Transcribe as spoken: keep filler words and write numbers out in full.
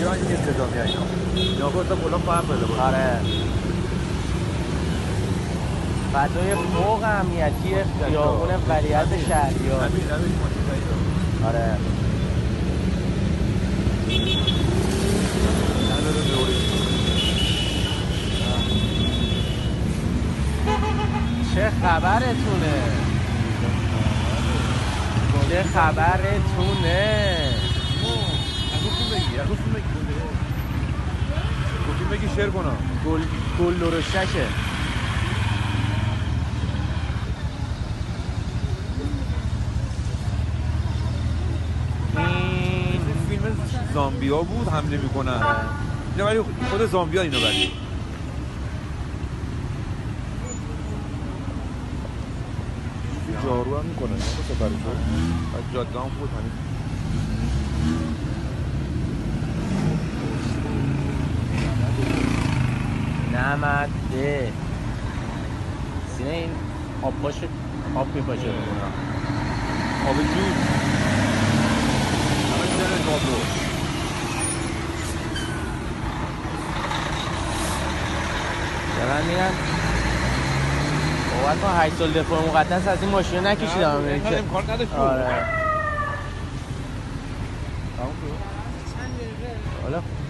ایران نیست نظامی ها اینا یا گفتم کلا فرق داره بود. آره فضای فوق امنیتی خیابون ولیعصر شهریار. همین همین ماشین آره چه خبرتونه؟ چه خبرتونه؟ بگی بگی گفتیم بگی شیر کنم گل گل درشتشه. این فیلم زامبیا بود حمله میکنن نه ولی خود زامبیا اینو ولی جارو هم میکنن نه مثل برشو از جاده هم بود همین نمده سینه این آب پاشه آب میپاشه آب جوز همه میدن تابلو دارن میرن باید ما هشت سال دفاع مقدس از این ماشین نکشید هم میرن که امکان نداشت آره حالا